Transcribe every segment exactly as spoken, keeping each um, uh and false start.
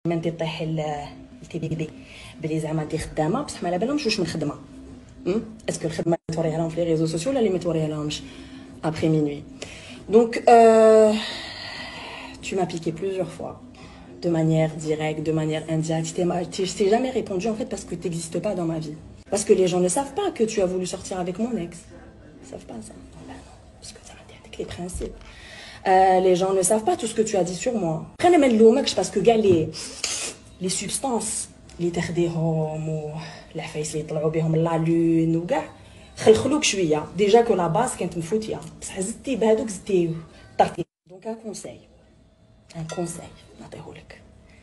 ما انت طيح التي بلي زعما انت خدامه بصح ما على بالهمش واش من خدمه. اسكو الخدمه اللي توريها لهم في لي ريزو سوسيو ولا اللي ما توريها لهمش après minuit. Donc euh, tu m'as piqué plusieurs fois de manière directe, de manière indirecte. Je t'ai jamais répondu en fait parce que tu n'existes pas dans ma vie. Parce que les gens ne savent pas que tu as voulu sortir avec mon ex. Ils savent pas ça. Ben non, parce que ça m'a dit avec les principes. Euh, les gens ne savent pas tout ce que tu as dit sur moi. Prenez mes lomax parce que gars les les substances اللي تاخديهم والعفايس اللي يطلعوا بهم لا لون وكاع خلخلوك شويه ديجا كو لا باس كانت مفوتيه بصح زدتي بهذوك زدتي طرتي. دونك ان كونساي ان كونساي نعطيهولك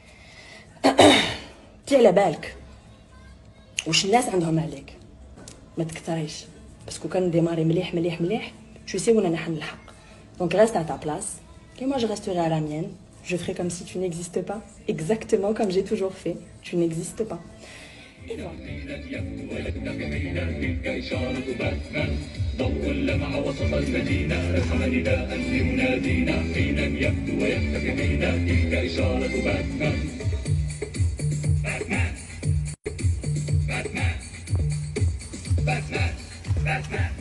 تي على بالك واش الناس عندهم عليك ما تكثريش باسكو كان ديماري مليح مليح مليح tu sais وانا نحن الحق. Donc reste à ta place et moi je resterai à la mienne. Je ferai comme si tu n'existes pas, exactement comme j'ai toujours fait. Tu n'existes pas. Et voilà. Batman, Batman, Batman.